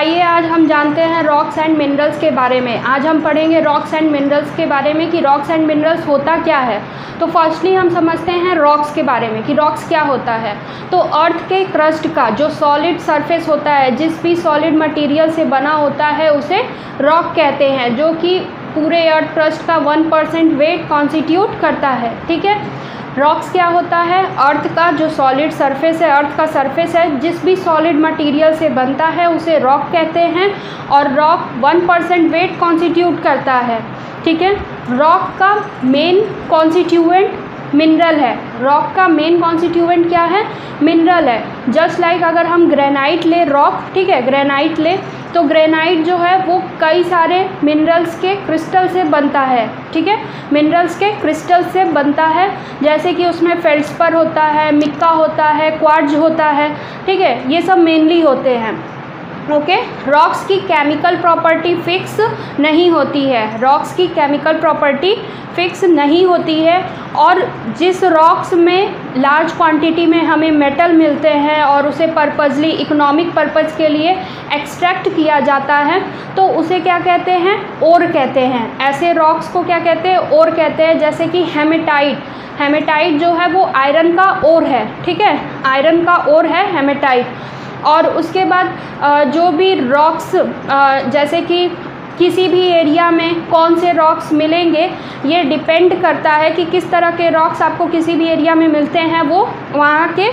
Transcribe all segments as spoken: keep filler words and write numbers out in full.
आइए आज हम जानते हैं रॉक्स एंड मिनरल्स के बारे में। आज हम पढ़ेंगे रॉक्स एंड मिनरल्स के बारे में कि रॉक्स एंड मिनरल्स होता क्या है। तो फर्स्टली हम समझते हैं रॉक्स के बारे में कि रॉक्स क्या होता है। तो अर्थ के क्रस्ट का जो सॉलिड सरफेस होता है, जिस भी सॉलिड मटेरियल से बना होता है, उसे रॉक कहते हैं, जो कि पूरे अर्थ क्रस्ट का वन परसेंट वेट कॉन्स्टिट्यूट करता है। ठीक है, रॉक्स क्या होता है? अर्थ का जो सॉलिड सरफेस है, अर्थ का सरफेस है, जिस भी सॉलिड मटेरियल से बनता है उसे रॉक कहते हैं, और rock one percent weight constitute करता है। ठीक है, रॉक का मेन कॉन्स्टिट्यूएंट मिनरल है। रॉक का मेन कॉन्स्टिट्यूएंट क्या है? मिनरल है। जस्ट लाइक अगर हम ग्रेनाइट ले रॉक, ठीक है, ग्रेनाइट ले तो ग्रेनाइट जो है वो कई सारे मिनरल्स के क्रिस्टल से बनता है। ठीक है, मिनरल्स के क्रिस्टल से बनता है, जैसे कि उसमें फेल्ड्सपर होता है, मिक्का होता है, क्वार्ट्ज होता है। ठीक है, ये सब मेनली होते हैं। ओके, रॉक्स की केमिकल प्रॉपर्टी फिक्स नहीं होती है। रॉक्स की केमिकल प्रॉपर्टी फिक्स नहीं होती है, और जिस रॉक्स में लार्ज क्वांटिटी में हमें मेटल मिलते हैं और उसे पर्पजली इकोनॉमिक पर्पज़ के लिए एक्सट्रैक्ट किया जाता है, तो उसे क्या कहते हैं? ओर कहते हैं। ऐसे रॉक्स को क्या कहते हैं? ओर कहते हैं। जैसे कि हेमेटाइट, हेमेटाइट जो है वो आयरन का ओर है। ठीक है, आयरन का ओर है हेमेटाइट। और उसके बाद जो भी रॉक्स, जैसे कि किसी भी एरिया में कौन से रॉक्स मिलेंगे, ये डिपेंड करता है कि किस तरह के रॉक्स आपको किसी भी एरिया में मिलते हैं। वो वहाँ के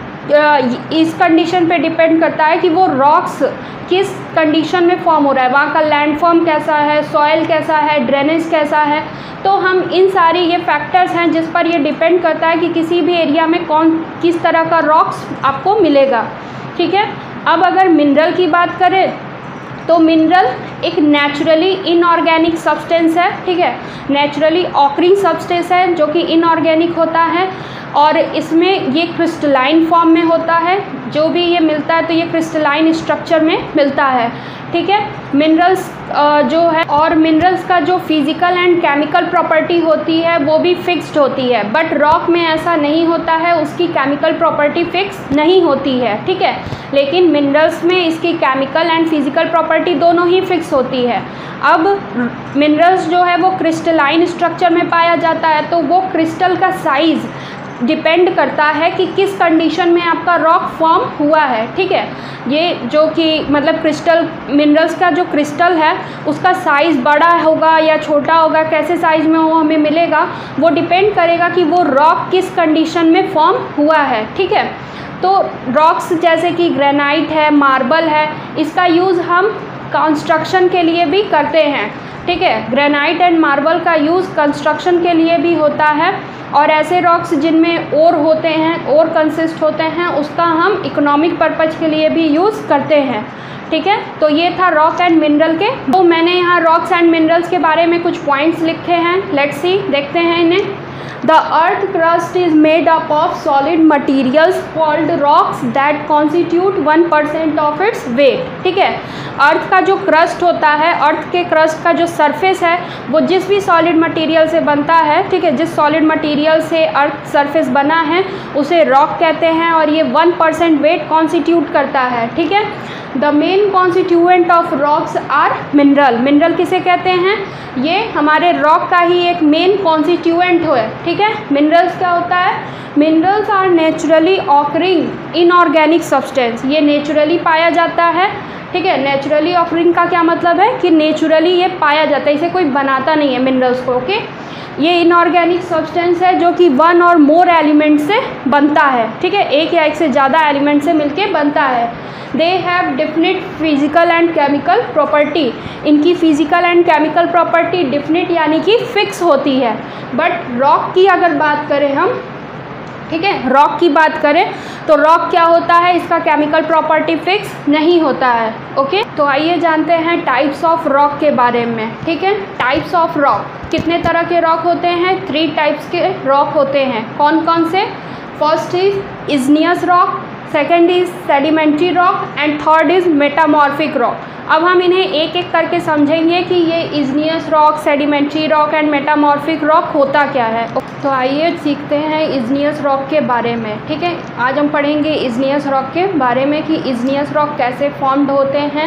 इस कंडीशन पे डिपेंड करता है कि वो रॉक्स किस कंडीशन में फॉर्म हो रहा है, वहाँ का लैंड फॉर्म कैसा है, सॉइल कैसा है, ड्रेनेज कैसा है। तो हम इन सारी ये फैक्टर्स हैं जिस पर ये डिपेंड करता है कि किसी भी एरिया में कौन किस तरह का रॉक्स आपको मिलेगा। ठीक है, अब अगर मिनरल की बात करें तो मिनरल एक नेचुरली इनऑर्गेनिक सब्सटेंस है। ठीक है, नेचुरली ऑकरिंग सब्सटेंस है जो कि इनऑर्गेनिक होता है, और इसमें ये क्रिस्टलाइन फॉर्म में होता है। जो भी ये मिलता है तो ये क्रिस्टलाइन स्ट्रक्चर में मिलता है। ठीक है, मिनरल्स जो है, और मिनरल्स का जो फिज़िकल एंड केमिकल प्रॉपर्टी होती है वो भी फिक्स्ड होती है, बट रॉक में ऐसा नहीं होता है, उसकी केमिकल प्रॉपर्टी फिक्स नहीं होती है। ठीक है, लेकिन मिनरल्स में इसकी केमिकल एंड फिज़िकल प्रॉपर्टी दोनों ही फिक्स होती है। अब मिनरल्स जो है वो क्रिस्टलाइन स्ट्रक्चर में पाया जाता है, तो वो क्रिस्टल का साइज़ डिपेंड करता है कि किस कंडीशन में आपका रॉक फॉर्म हुआ है। ठीक है, ये जो कि मतलब क्रिस्टल, मिनरल्स का जो क्रिस्टल है उसका साइज़ बड़ा होगा या छोटा होगा, कैसे साइज़ में वो हमें मिलेगा, वो डिपेंड करेगा कि वो रॉक किस कंडीशन में फॉर्म हुआ है। ठीक है, तो रॉक्स जैसे कि ग्रेनाइट है, मार्बल है, इसका यूज़ हम कंस्ट्रक्शन के लिए भी करते हैं। ठीक है, ग्रेनाइट एंड मार्बल का यूज़ कंस्ट्रक्शन के लिए भी होता है, और ऐसे रॉक्स जिनमें ओर होते हैं, ओर कंसिस्ट होते हैं, उसका हम इकोनॉमिक पर्पज़ के लिए भी यूज़ करते हैं। ठीक है, तो ये था रॉक एंड मिनरल के। तो मैंने यहाँ रॉक्स एंड मिनरल्स के बारे में कुछ पॉइंट्स लिखे हैं। लेट्स सी, देखते हैं इन्हें। The earth crust is made up of solid materials called rocks that constitute one percent of its weight. ठीक है, अर्थ का जो क्रस्ट होता है, अर्थ के क्रस्ट का जो सरफेस है, वो जिस भी सॉलिड मटेरियल से बनता है, ठीक है, जिस सॉलिड मटेरियल से अर्थ सरफेस बना है उसे रॉक कहते हैं, और ये वन परसेंट वेट कॉन्स्टिट्यूट करता है। ठीक है, the main constituent of rocks are mineral. Mineral किसे कहते हैं? ये हमारे रॉक का ही एक मेन कॉन्स्टिट्यूएंट है। ठीक है, मिनरल्स क्या होता है? Minerals are naturally occurring inorganic substance. ये नेचुरली पाया जाता है। ठीक है, नेचुरली ऑकरिंग का क्या मतलब है कि नेचुरली ये पाया जाता है, इसे कोई बनाता नहीं है मिनरल्स को। ओके, ये इनऑर्गेनिक सब्सटेंस है जो कि वन और मोर एलिमेंट से बनता है। ठीक है, एक या एक से ज़्यादा एलिमेंट से मिलके बनता है। They have definite physical and chemical property. इनकी physical and chemical property definite यानी कि फिक्स होती है। बट रॉक की अगर बात करें हम, ठीक है, रॉक की बात करें तो रॉक क्या होता है? इसका केमिकल प्रॉपर्टी फिक्स नहीं होता है। ओके, तो आइए जानते हैं टाइप्स ऑफ रॉक के बारे में। ठीक है, टाइप्स ऑफ रॉक, कितने तरह के रॉक होते हैं? थ्री टाइप्स के रॉक होते हैं। कौन कौन से? First is igneous rock, second is sedimentary rock, and third is metamorphic rock. अब हम इन्हें एक एक करके समझेंगे कि ये igneous rock, sedimentary rock and metamorphic rock होता क्या है। तो आइए सीखते हैं इग्नियस रॉक के बारे में। ठीक है, आज हम पढ़ेंगे इग्नियस रॉक के बारे में कि इग्नियस रॉक कैसे फॉर्म्ड होते हैं,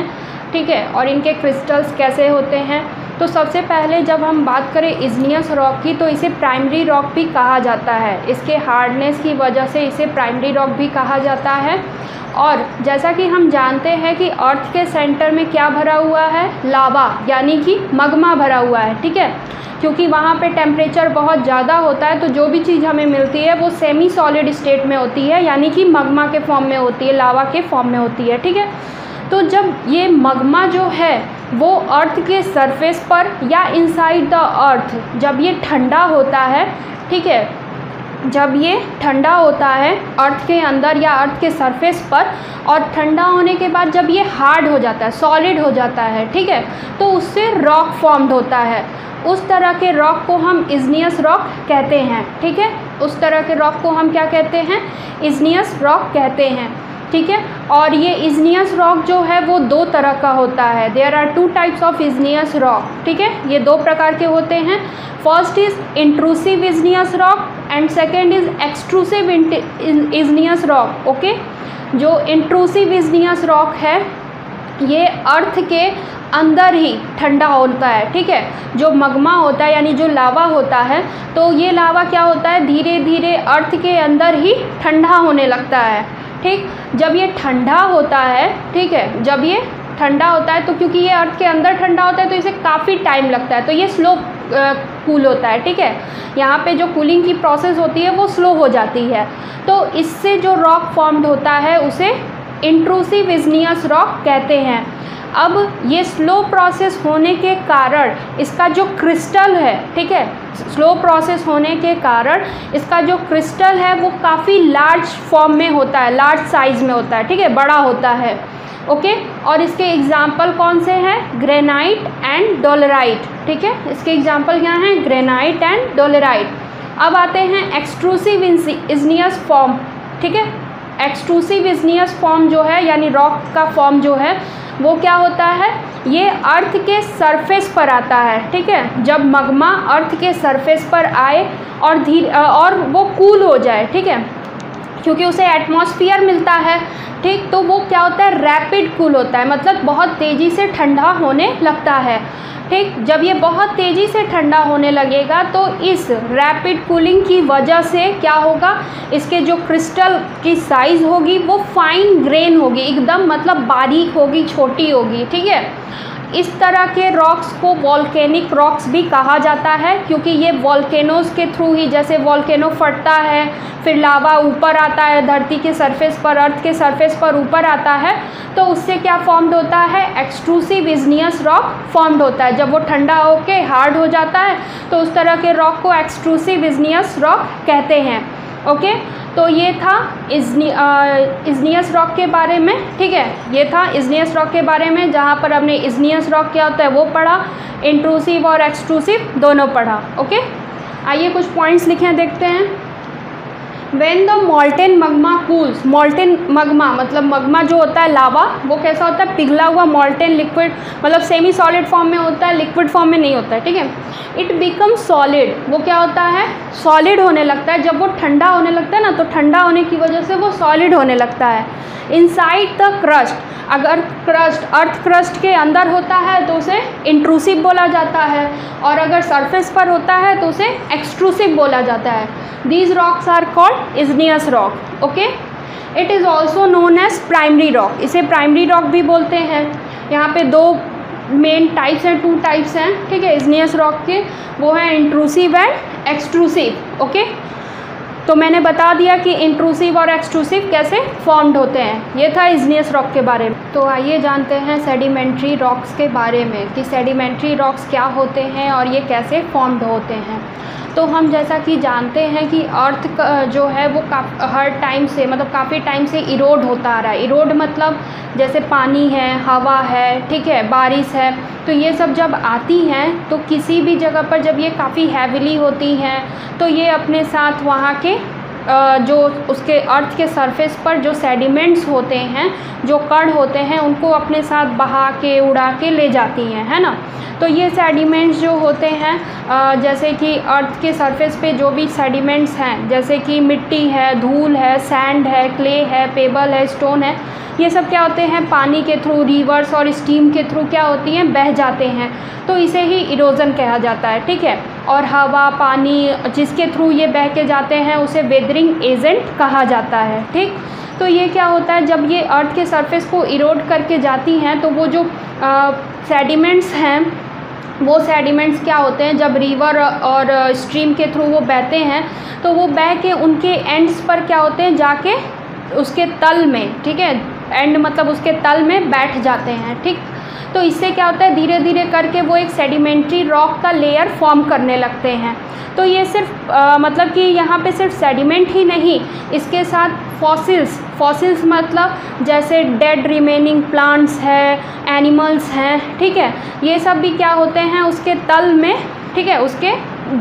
ठीक है, और इनके क्रिस्टल्स कैसे होते हैं। तो सबसे पहले जब हम बात करें इग्नियस रॉक की, तो इसे प्राइमरी रॉक भी कहा जाता है। इसके हार्डनेस की वजह से इसे प्राइमरी रॉक भी कहा जाता है। और जैसा कि हम जानते हैं कि अर्थ के सेंटर में क्या भरा हुआ है, लावा यानी कि मगमा भरा हुआ है, ठीक है, क्योंकि वहाँ पे टेम्परेचर बहुत ज़्यादा होता है, तो जो भी चीज़ हमें मिलती है वो सेमी सॉलिड स्टेट में होती है, यानी कि मगमा के फॉर्म में होती है, लावा के फॉर्म में होती है, ठीक है। तो जब ये मगमा जो है वो अर्थ के सरफेस पर या इनसाइड द अर्थ जब ये ठंडा होता है, ठीक है, जब ये ठंडा होता है अर्थ के अंदर या अर्थ के सरफेस पर, और ठंडा होने के बाद जब ये हार्ड हो जाता है, सॉलिड हो जाता है, ठीक है, तो उससे रॉक फॉर्म्ड होता है। उस तरह के रॉक को हम इग्नियस रॉक कहते हैं, ठीक है। उस तरह के रॉक को हम क्या कहते हैं, इग्नियस रॉक कहते हैं, ठीक है। और ये इग्नियस रॉक जो है वो दो तरह का होता है। There are two types of igneous rock, ठीक है, ये दो प्रकार के होते हैं। First is intrusive igneous rock and second is extrusive igneous rock, okay. जो इंट्रूसिव इग्नियस रॉक है ये अर्थ के अंदर ही ठंडा होता है, ठीक है। जो मगमा होता है यानी जो लावा होता है, तो ये लावा क्या होता है, धीरे धीरे अर्थ के अंदर ही ठंडा होने लगता है, ठीक। जब ये ठंडा होता है, ठीक है, जब ये ठंडा होता है तो क्योंकि ये अर्थ के अंदर ठंडा होता है तो इसे काफ़ी टाइम लगता है, तो ये स्लो कूल होता है, ठीक है। यहाँ पे जो कूलिंग की प्रोसेस होती है वो स्लो हो जाती है, तो इससे जो रॉक फॉर्म्ड होता है उसे इंट्रूसिव इग्नियस रॉक कहते हैं। अब ये स्लो प्रोसेस होने के कारण इसका जो क्रिस्टल है, ठीक है, स्लो प्रोसेस होने के कारण इसका जो क्रिस्टल है वो काफ़ी लार्ज फॉर्म में होता है, लार्ज साइज़ में होता है, ठीक है, बड़ा होता है, ओके। और इसके एग्जाम्पल कौन से हैं, ग्रेनाइट एंड डोलेराइट, ठीक है, इसके एग्जाम्पल क्या हैं, ग्रेनाइट एंड डोलेराइट। अब आते हैं एक्सट्रूसिव इग्नियस फॉर्म, ठीक है। एक्सट्रूसिव इग्नियस फॉर्म जो है यानी रॉक का फॉर्म जो है वो क्या होता है, ये अर्थ के सरफेस पर आता है, ठीक है। जब मगमा अर्थ के सरफेस पर आए और धीरे और वो कूल हो जाए, ठीक है, क्योंकि उसे एटमॉस्फेयर मिलता है, ठीक, तो वो क्या होता है, रैपिड कूल होता है, मतलब बहुत तेज़ी से ठंडा होने लगता है, ठीक। जब ये बहुत तेज़ी से ठंडा होने लगेगा तो इस रैपिड कूलिंग की वजह से क्या होगा, इसके जो क्रिस्टल की साइज़ होगी वो फाइन ग्रेन होगी, एकदम मतलब बारीक होगी, छोटी होगी, ठीक है। इस तरह के रॉक्स को वॉल्केनिक रॉक्स भी कहा जाता है, क्योंकि ये वॉल्केनोज़ के थ्रू ही, जैसे वॉल्केनो फटता है फिर लावा ऊपर आता है धरती के सरफेस पर, अर्थ के सरफेस पर ऊपर आता है, तो उससे क्या फॉर्म्ड होता है, एक्सट्रूसिव इग्नियस रॉक फॉर्म्ड होता है। जब वो ठंडा होके हार्ड हो जाता है तो उस तरह के रॉक को एक्सट्रूसिव इग्नियस रॉक कहते हैं, ओके। तो ये था इग्नियस रॉक के बारे में, ठीक है, ये था इग्नियस रॉक के बारे में, जहाँ पर हमने इग्नियस रॉक क्या होता है वो पढ़ा, इंट्रूसिव और एक्सट्रूसिव दोनों पढ़ा, ओके। आइए कुछ पॉइंट्स लिखे हैं, देखते हैं। When the molten magma cools, molten magma मतलब मगमा जो होता है लावा, वो कैसा होता है, पिघला हुआ molten liquid, मतलब सेमी सॉलिड फॉर्म में होता है, लिक्विड फॉर्म में नहीं होता है, ठीक है। इट बिकम सॉलिड, वो क्या होता है, सॉलिड होने लगता है। जब वो ठंडा होने लगता है ना, तो ठंडा होने की वजह से वो सॉलिड होने लगता है। इनसाइड द क्रस्ट, अगर क्रस्ट अर्थ क्रस्ट के अंदर होता है तो उसे इंट्रूसिव बोला जाता है, और अगर सरफेस पर होता है तो उसे एक्सट्रूसिव बोला जाता है। These rocks are called igneous rock, okay. It is also known as primary rock, इसे प्राइमरी रॉक भी बोलते हैं। यहाँ पे दो मेन टाइप्स हैं, टू टाइप्स हैं, ठीक है, इग्नियस रॉक के, वो हैं इंट्रूसिव एंड एक्सट्रूसिव, ओके। तो मैंने बता दिया कि इंट्रूसिव और एक्सट्रूसिव कैसे फॉर्म्ड होते हैं। ये था इग्नियस रॉक के बारे में। तो आइए जानते हैं सेडिमेंट्री रॉक्स के बारे में कि सेडिमेंट्री रॉक्स क्या होते हैं और ये कैसे फॉर्म्ड होते हैं। तो हम जैसा कि जानते हैं कि अर्थ जो है वो हर टाइम से, मतलब काफ़ी टाइम से इरोड होता आ रहा है। इरोड मतलब जैसे पानी है, हवा है, ठीक है, बारिश है, तो ये सब जब आती हैं तो किसी भी जगह पर जब ये काफ़ी हैविली होती हैं तो ये अपने साथ वहाँ के जो उसके अर्थ के सरफेस पर जो सेडिमेंट्स होते हैं, जो कण होते हैं, उनको अपने साथ बहा के उड़ा के ले जाती हैं, है ना। तो ये सेडिमेंट्स जो होते हैं, जैसे कि अर्थ के सरफेस पे जो भी सेडिमेंट्स हैं, जैसे कि मिट्टी है, धूल है, सैंड है, क्ले है, पेबल है, स्टोन है, ये सब क्या होते हैं, पानी के थ्रू, रिवर्स और स्टीम के थ्रू क्या होती हैं, बह जाते हैं। तो इसे ही इरोजन कहा जाता है, ठीक है। और हवा, पानी जिसके थ्रू ये बह के जाते हैं उसे वेदरिंग एजेंट कहा जाता है, ठीक। तो ये क्या होता है, जब ये अर्थ के सरफेस को इरोड करके जाती हैं तो वो जो सेडिमेंट्स हैं, वो सेडिमेंट्स क्या होते हैं, जब रिवर और स्ट्रीम के थ्रू वो बहते हैं तो वो बह के उनके एंड्स पर क्या होते हैं, जाके उसके तल में, ठीक है, एंड मतलब उसके तल में बैठ जाते हैं, ठीक। तो इससे क्या होता है, धीरे धीरे करके वो एक सेडिमेंट्री रॉक का लेयर फॉर्म करने लगते हैं। तो ये सिर्फ आ, मतलब कि यहाँ पे सिर्फ सेडिमेंट ही नहीं, इसके साथ फॉसिल्स, फॉसिल्स मतलब जैसे डेड रिमेनिंग प्लांट्स है, एनिमल्स हैं, ठीक है, ये सब भी क्या होते हैं उसके तल में, ठीक है, उसके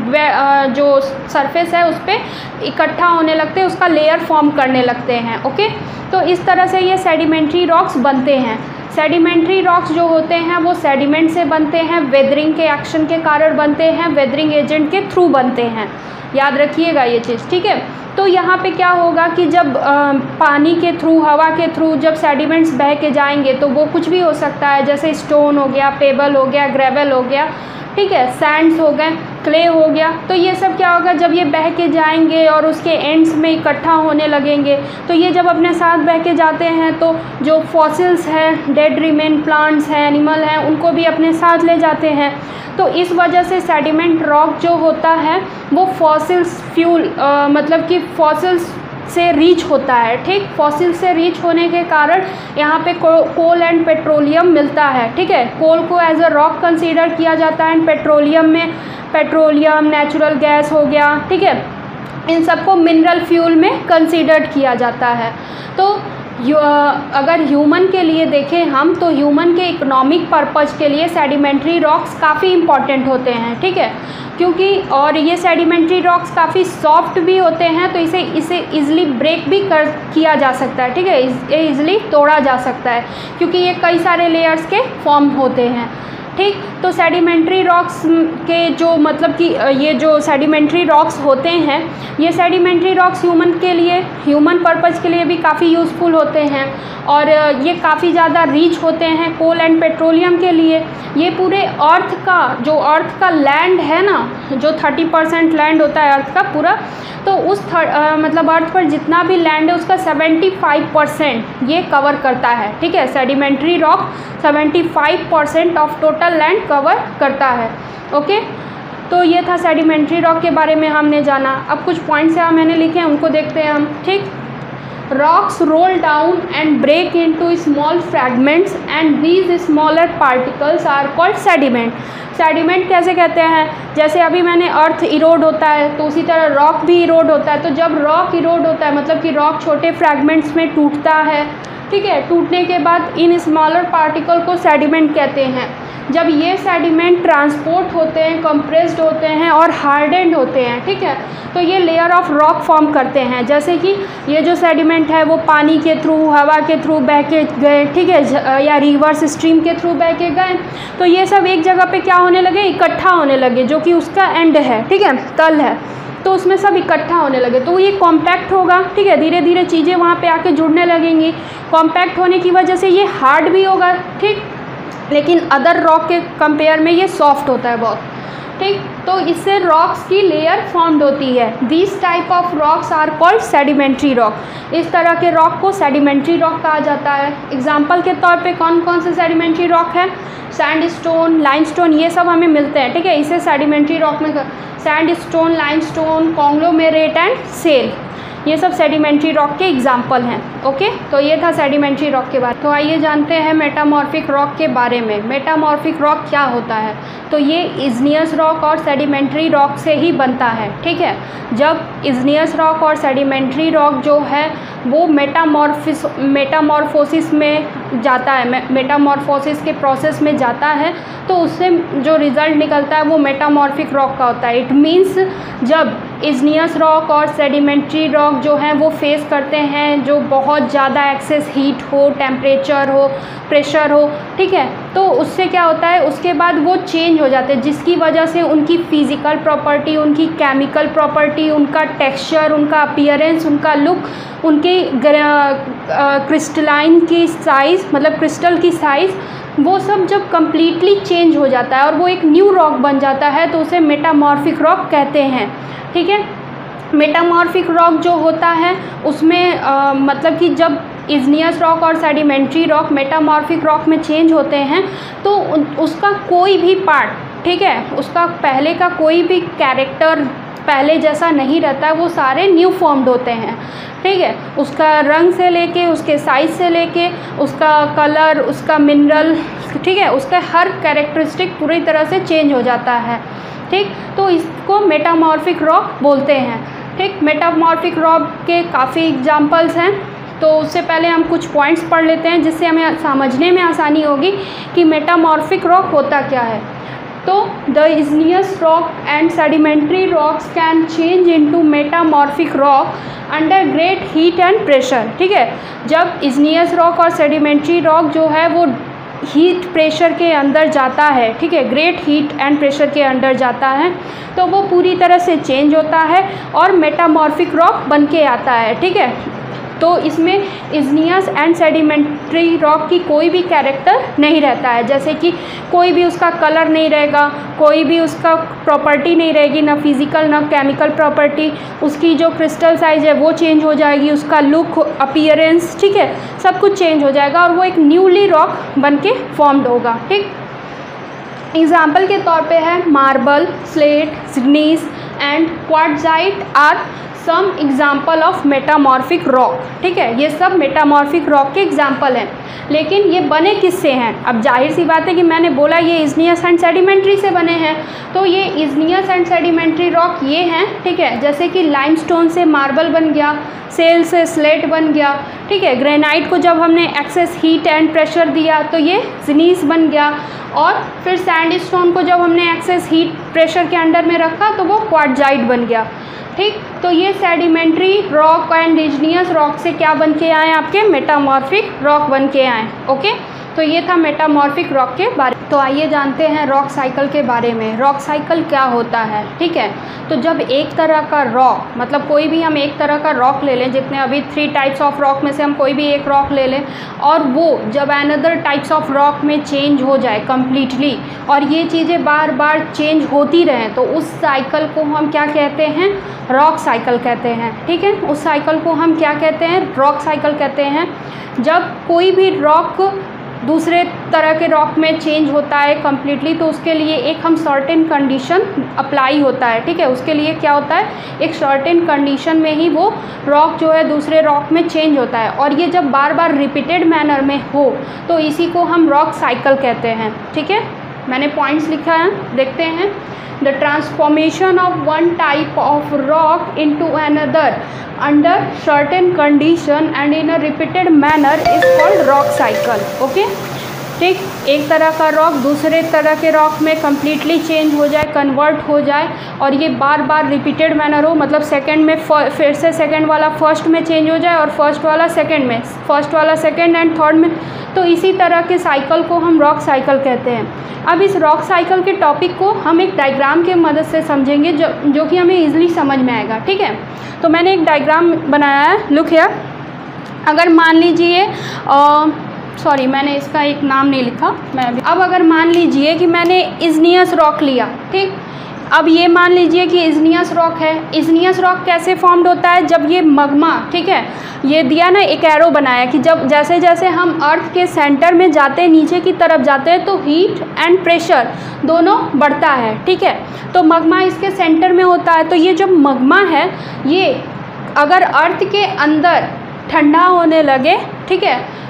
जो सरफेस है उस पर इकट्ठा होने लगते हैं, उसका लेयर फॉर्म करने लगते हैं, ओके। तो इस तरह से ये सेडिमेंट्री रॉक्स बनते हैं। सेडिमेंट्री रॉक्स जो होते हैं वो सेडिमेंट से बनते हैं, वेदरिंग के एक्शन के कारण बनते हैं, वेदरिंग एजेंट के थ्रू बनते हैं, याद रखिएगा ये चीज़, ठीक है। तो यहाँ पे क्या होगा कि जब आ, पानी के थ्रू, हवा के थ्रू जब सेडिमेंट्स बह के जाएंगे तो वो कुछ भी हो सकता है, जैसे स्टोन हो गया, पेबल हो गया, ग्रेवल हो गया, ठीक है, सैंड्स हो गए, क्ले हो गया। तो ये सब क्या होगा, जब ये बह के जाएंगे और उसके एंड्स में इकट्ठा होने लगेंगे, तो ये जब अपने साथ बह के जाते हैं तो जो फॉसिल्स हैं, डेड रिमेन प्लांट्स हैं, एनिमल हैं, उनको भी अपने साथ ले जाते हैं। तो इस वजह से सेडिमेंट रॉक जो होता है वो फॉसिल्स फ्यूल मतलब कि फॉसिल्स से रीच होता है, ठीक। फॉसिल से रीच होने के कारण यहाँ पे कोल एंड पेट्रोलियम मिलता है, ठीक है। कोल को एज अ रॉक कंसीडर किया जाता है एंड पेट्रोलियम में पेट्रोलियम, नेचुरल गैस हो गया, ठीक है, इन सबको मिनरल फ्यूल में कंसीडर्ड किया जाता है। तो अगर ह्यूमन के लिए देखें हम, तो ह्यूमन के इकोनॉमिक पर्पज़ के लिए सेडिमेंट्री रॉक्स काफ़ी इम्पॉर्टेंट होते हैं, ठीक है, क्योंकि और ये सेडिमेंट्री रॉक्स काफ़ी सॉफ्ट भी होते हैं, तो इसे इसे इजीली ब्रेक भी कर किया जा सकता है, ठीक है, ये इजीली तोड़ा जा सकता है क्योंकि ये कई सारे लेयर्स के फॉर्म होते हैं, ठीक। तो सेडिमेंट्री रॉक्स के जो मतलब कि ये जो सेडिमेंट्री रॉक्स होते हैं, ये सेडिमेंट्री रॉक्स ह्यूमन के लिए, ह्यूमन पर्पज़ के लिए भी काफ़ी यूज़फुल होते हैं और ये काफ़ी ज़्यादा रीच होते हैं कोल एंड पेट्रोलियम के लिए। ये पूरे अर्थ का जो अर्थ का लैंड है ना, जो थर्टी परसेंट लैंड होता है अर्थ का पूरा, तो उस आ, मतलब अर्थ पर जितना भी लैंड है उसका सेवेंटी फाइव परसेंट ये कवर करता है, ठीक है। Sedimentary rock seventy five percent of total land cover करता है, ओके। तो ये था सेडिमेंट्री रॉक के बारे में हमने जाना। अब कुछ पॉइंट्स यहाँ मैंने लिखे हैं, उनको देखते हैं हम, ठीक। Rocks roll down and break into small fragments and these smaller particles are called sediment. Sediment कैसे कहते हैं, जैसे अभी मैंने अर्थ इरोड होता है तो उसी तरह रॉक भी इरोड होता है। तो जब रॉक इरोड होता है मतलब कि रॉक छोटे फ्रैगमेंट्स में टूटता है, ठीक है, टूटने के बाद इन स्मॉलर पार्टिकल को सेडिमेंट कहते हैं। जब ये सेडिमेंट ट्रांसपोर्ट होते हैं, कंप्रेस्ड होते हैं और हार्डेंड होते हैं, ठीक है, तो ये लेयर ऑफ रॉक फॉर्म करते हैं। जैसे कि ये जो सेडिमेंट है वो पानी के थ्रू, हवा के थ्रू बह के गए, ठीक है, या रिवर्स स्ट्रीम के थ्रू बह के गए, तो ये सब एक जगह पे क्या होने लगे, इकट्ठा होने लगे, जो कि उसका एंड है, ठीक है, तल है, तो उसमें सब इकट्ठा होने लगे, तो ये कॉम्पैक्ट होगा, ठीक है, धीरे धीरे चीज़ें वहाँ पे आके जुड़ने लगेंगी। कॉम्पैक्ट होने की वजह से ये हार्ड भी होगा, ठीक, लेकिन अदर रॉक के कंपेयर में ये सॉफ्ट होता है बहुत, ठीक। तो इससे रॉक्स की लेयर फॉर्म्ड होती है। This type of rocks are called sedimentary rock. इस तरह के रॉक को सेडिमेंट्री रॉक कहा जाता है। एग्जाम्पल के तौर पे कौन कौन से सेडिमेंट्री रॉक है, सैंडस्टोन, लाइमस्टोन, ये सब हमें मिलते हैं, ठीक है, इसे सेडिमेंट्री रॉक में sandstone, limestone, conglomerate and shale, ये सब सेडिमेंट्री रॉक के एग्जाम्पल हैं, ओके। तो ये था सेडिमेंट्री रॉक के बारे में। तो आइए जानते हैं मेटामॉर्फिक रॉक के बारे में। मेटामॉर्फिक रॉक क्या होता है, तो ये इग्नियस रॉक और सेडिमेंट्री रॉक से ही बनता है, ठीक है। जब इग्नियस रॉक और सेडिमेंट्री रॉक जो है वो मेटामॉर्फिस मेटामॉर्फोसिस में जाता है, मेटामॉर्फोसिस के प्रोसेस में जाता है, तो उससे जो रिज़ल्ट निकलता है वो मेटामॉर्फिक रॉक का होता है। इट मीन्स जब इग्नियस रॉक और सेडिमेंट्री रॉक जो हैं वो फेस करते हैं जो बहुत ज़्यादा एक्सेस हीट हो, टेम्परेचर हो, प्रेशर हो, ठीक है। तो उससे क्या होता है, उसके बाद वो चेंज हो जाते हैं, जिसकी वजह से उनकी फ़िज़िकल प्रॉपर्टी, उनकी केमिकल प्रॉपर्टी, उनका टेक्सचर, उनका अपीयरेंस, उनका लुक, उनके क्रिस्टलाइन की साइज़, मतलब क्रिस्टल की साइज़, वो सब जब कम्प्लीटली चेंज हो जाता है और वो एक न्यू रॉक बन जाता है तो उसे मेटामॉर्फिक रॉक कहते हैं, ठीक है। मेटामॉर्फिक रॉक जो होता है उसमें आ, मतलब कि जब इग्नियस रॉक और सेडिमेंट्री रॉक मेटामॉर्फिक रॉक में चेंज होते हैं तो उसका कोई भी पार्ट, ठीक है, उसका पहले का कोई भी कैरेक्टर पहले जैसा नहीं रहता है, वो सारे न्यू फॉर्म्ड होते हैं, ठीक है। उसका रंग से लेके, उसके साइज़ से लेके, उसका कलर, उसका मिनरल, ठीक है, उसका हर कैरेक्टरिस्टिक पूरी तरह से चेंज हो जाता है, ठीक। तो इसको मेटामॉर्फिक रॉक बोलते हैं, ठीक। मेटामॉर्फिक रॉक के काफ़ी एग्जांपल्स हैं, तो उससे पहले हम कुछ पॉइंट्स पढ़ लेते हैं जिससे हमें समझने में आसानी होगी कि मेटामॉर्फिक रॉक होता क्या है। तो the igneous rock and sedimentary rocks can change into metamorphic rock under great heat and pressure, ठीक है। जब इग्नियस रॉक और सेडिमेंट्री रॉक जो है वो हीट प्रेशर के अंदर जाता है, ठीक है, ग्रेट हीट एंड प्रेशर के अंदर जाता है तो वो पूरी तरह से चेंज होता है और मेटामॉर्फिक रॉक बन के आता है, ठीक है। तो इसमें इग्नियस एंड सेडिमेंट्री रॉक की कोई भी कैरेक्टर नहीं रहता है, जैसे कि कोई भी उसका कलर नहीं रहेगा, कोई भी उसका प्रॉपर्टी नहीं रहेगी, ना फिज़िकल ना केमिकल प्रॉपर्टी, उसकी जो क्रिस्टल साइज है वो चेंज हो जाएगी, उसका लुक, अपीयरेंस, ठीक है, सब कुछ चेंज हो जाएगा और वो एक न्यूली रॉक बन के फॉर्म्ड होगा, ठीक। एग्जाम्पल के तौर पे है marble, slate, gneiss and quartzite are some example of metamorphic rock, ठीक है। ये सब मेटामॉर्फिक रॉक के एग्जाम्पल हैं, लेकिन ये बने किससे हैं? अब जाहिर सी बात है कि मैंने बोला ये इग्नियस एंड सेडिमेंट्री से बने हैं, तो ये इग्नियस एंड सेडिमेंट्री रॉक ये हैं, ठीक है। जैसे कि लाइमस्टोन से मार्बल बन गया, सेल से स्लेट बन गया, ठीक है। ग्रेनाइट को जब हमने एक्सेस हीट एंड प्रेशर दिया तो ये ग्नीस बन गया, और फिर सैंडस्टोन को जब हमने एक्सेस हीट प्रेशर के अंडर में रखा तो वो क्वार्ट्जाइट बन गया, ठीक। तो ये sedimentary rock and igneous rock से क्या बन के आए? आपके मेटामॉर्फिक रॉक बन के आए, ओके। तो ये था मेटामॉर्फिक रॉक के बारे में। तो आइए जानते हैं रॉक साइकिल के बारे में। रॉक साइकिल क्या होता है, ठीक है। तो जब एक तरह का रॉक, मतलब कोई भी हम एक तरह का रॉक ले लें, जितने अभी थ्री टाइप्स ऑफ रॉक में से हम कोई भी एक रॉक ले लें, और वो जब अनदर टाइप्स ऑफ रॉक में चेंज हो जाए कम्प्लीटली, और ये चीज़ें बार बार चेंज होती रहें, तो उस साइकिल को हम क्या कहते हैं? रॉक साइकिल कहते हैं, ठीक है। उस साइकिल को हम क्या कहते हैं? रॉक साइकिल कहते हैं। जब कोई भी रॉक दूसरे तरह के रॉक में चेंज होता है कम्प्लीटली, तो उसके लिए एक हम सर्टेन कंडीशन अप्लाई होता है, ठीक है। उसके लिए क्या होता है? एक सर्टेन कंडीशन में ही वो रॉक जो है दूसरे रॉक में चेंज होता है, और ये जब बार बार रिपीटेड मैनर में हो तो इसी को हम रॉक साइकिल कहते हैं, ठीक है। मैंने पॉइंट्स लिखा है, देखते हैं। The transformation of one type of rock into another under certain condition and in a repeated manner is called rock cycle, okay, ठीक। एक तरह का रॉक दूसरे तरह के रॉक में कम्प्लीटली चेंज हो जाए, कन्वर्ट हो जाए, और ये बार बार रिपीटेड मैनर हो, मतलब सेकंड में फिर से सेकंड वाला फर्स्ट में चेंज हो जाए और फर्स्ट वाला सेकंड में, फर्स्ट वाला सेकंड एंड थर्ड में, तो इसी तरह के साइकिल को हम रॉक साइकिल कहते हैं। अब इस रॉक साइकिल के टॉपिक को हम एक डायग्राम के मदद से समझेंगे, जो जो कि हमें ईजिली समझ में आएगा, ठीक है। तो मैंने एक डायग्राम बनाया है, लुक हियर। अगर मान लीजिए सॉरी मैंने इसका एक नाम नहीं लिखा, मैं अभी अब अगर मान लीजिए कि मैंने इग्नियस रॉक लिया, ठीक। अब ये मान लीजिए कि इग्नियस रॉक है। इग्नियस रॉक कैसे फॉर्म्ड होता है? जब ये मग्मा, ठीक है, ये दिया ना, एक एरो बनाया कि जब जैसे जैसे हम अर्थ के सेंटर में जाते हैं, नीचे की तरफ जाते हैं, तो हीट एंड प्रेशर दोनों बढ़ता है, ठीक है। तो मग्मा इसके सेंटर में होता है। तो ये जो मग्मा है, ये अगर अर्थ के अंदर ठंडा होने लगे, ठीक है,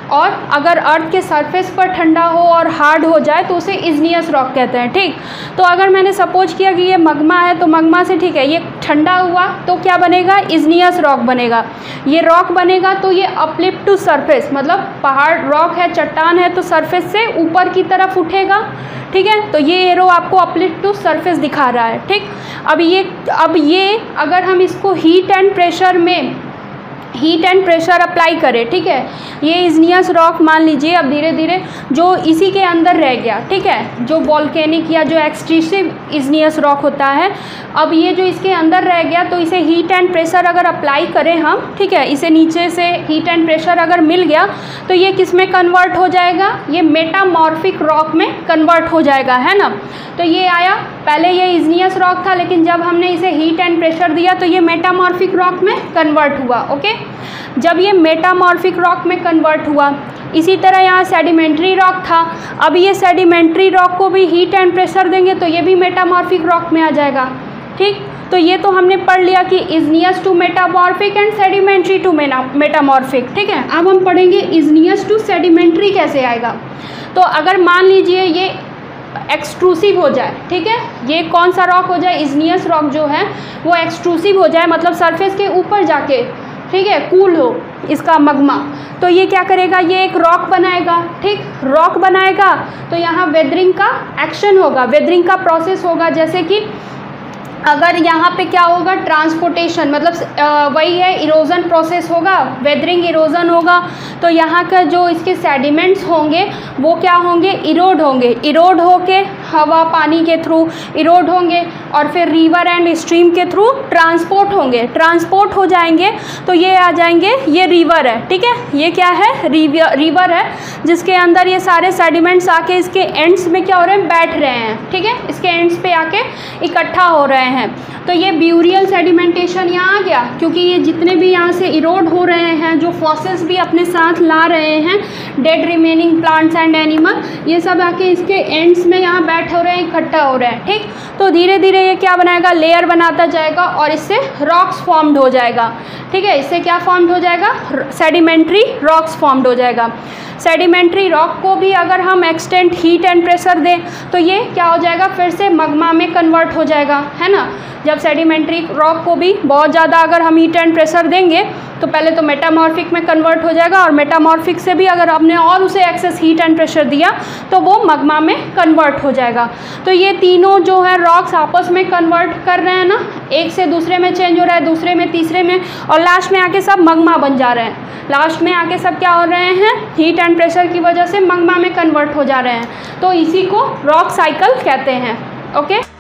और अगर अर्थ के सरफेस पर ठंडा हो और हार्ड हो जाए तो उसे इग्नियस रॉक कहते हैं। ठीक, तो अगर मैंने सपोज किया कि ये मग्मा है तो मग्मा से ठीक है ये ठंडा हुआ तो क्या बनेगा, इग्नियस रॉक बनेगा। ये रॉक बनेगा तो ये अपलिफ्ट टू सरफेस, मतलब पहाड़ रॉक है, चट्टान है तो सरफेस से ऊपर की तरफ उठेगा। ठीक है, तो ये एरो आपको अपलिफ्ट टू सरफेस दिखा रहा है। ठीक, अब ये अब ये अगर हम इसको हीट एंड प्रेशर में हीट एंड प्रेशर अप्लाई करें, ठीक है, ये इग्नियस रॉक मान लीजिए अब धीरे धीरे जो इसी के अंदर रह गया, ठीक है, जो वॉल्केनिक या जो एक्सट्रीसिव इग्नियस रॉक होता है, अब ये जो इसके अंदर रह गया तो इसे हीट एंड प्रेशर अगर अप्लाई करें हम, ठीक है, इसे नीचे से हीट एंड प्रेशर अगर मिल गया तो ये किस में कन्वर्ट हो जाएगा, ये मेटामॉर्फिक रॉक में कन्वर्ट हो जाएगा, है ना। तो ये आया, पहले ये इग्नियस रॉक था लेकिन जब हमने इसे हीट एंड प्रेशर दिया तो ये मेटामॉर्फिक रॉक में कन्वर्ट हुआ। ओके, जब ये मेटामॉर्फिक रॉक में कन्वर्ट हुआ, इसी तरह यहाँ सेडिमेंट्री रॉक था, अब ये सेडिमेंट्री रॉक को भी हीट एंड प्रेशर देंगे तो ये भी मेटामॉर्फिक रॉक में आ जाएगा। ठीक, तो ये तो हमने पढ़ लिया कि igneous to metamorphic and sedimentary to metamorphic. ठीक है, अब हम पढ़ेंगे इग्नियस टू सेडिमेंट्री कैसे आएगा। तो अगर मान लीजिए ये एक्सट्रूसिव हो जाए, ठीक है, ये कौन सा रॉक हो जाए, इग्नियस रॉक जो है वो एक्सट्रूसिव हो जाए, मतलब सरफेस के ऊपर जाके, ठीक है, कूल हो इसका मग्मा, तो ये क्या करेगा, ये एक रॉक बनाएगा। ठीक, रॉक बनाएगा तो यहाँ वेदरिंग का एक्शन होगा, वेदरिंग का प्रोसेस होगा, जैसे कि अगर यहाँ पे क्या होगा, ट्रांसपोर्टेशन, मतलब वही है, इरोजन प्रोसेस होगा, वेदरिंग इरोजन होगा, तो यहाँ का जो इसके सेडिमेंट्स होंगे वो क्या होंगे, इरोड होंगे, इरोड होके हवा पानी के थ्रू इरोड होंगे और फिर रिवर एंड स्ट्रीम के थ्रू ट्रांसपोर्ट होंगे, ट्रांसपोर्ट हो जाएंगे तो ये आ जाएंगे, ये रिवर है। ठीक है, ये क्या है, रिवर रिवर है जिसके अंदर ये सारे सेडिमेंट्स आके इसके एंड्स में क्या हो रहे हैं, बैठ रहे हैं। ठीक है, इसके एंड्स पे आके इकट्ठा हो रहे हैं हैं तो ये ब्यूरियल सेडिमेंटेशन यहाँ आ गया, क्योंकि ये जितने भी यहाँ से इरोड हो रहे हैं, जो फॉसिल्स भी अपने साथ ला रहे हैं, dead remaining plants and animal, ये सब आके इसके एंड्स में यहाँ बैठ हो रहे हैं, इकट्ठा हो रहे हैं। ठीक, तो धीरे धीरे ये क्या बनाएगा, लेयर बनाता जाएगा और इससे रॉक्स फॉर्म्ड हो जाएगा। ठीक है, इससे क्या फॉर्म्ड हो जाएगा, सेडिमेंट्री रॉक्स फॉर्म्ड हो जाएगा। सेडिमेंट्री रॉक को भी अगर हम एक्सटेंट हीट एंड प्रेशर दें तो ये क्या हो जाएगा, फिर से मग्मा में कन्वर्ट हो जाएगा, है ना। जब सेडिमेंट्री रॉक को भी बहुत ज़्यादा अगर हम हीट एंड प्रेशर देंगे तो पहले तो मेटामॉर्फिक में कन्वर्ट हो जाएगा, और मेटामॉर्फिक से भी अगर हमने और उसे एक्सेस हीट एंड प्रेशर दिया तो वो मग्मा में कन्वर्ट हो जाएगा। तो ये तीनों जो है रॉक्स आपस में कन्वर्ट कर रहे हैं ना, एक से दूसरे में चेंज हो रहा है, दूसरे में तीसरे में, और लास्ट में आके सब मग्मा बन जा रहे हैं। लास्ट में आके सब क्या हो रहे हैं, हीट एंड प्रेशर की वजह से मग्मा में कन्वर्ट हो जा रहे हैं। तो इसी को रॉक साइकिल कहते हैं। ओके।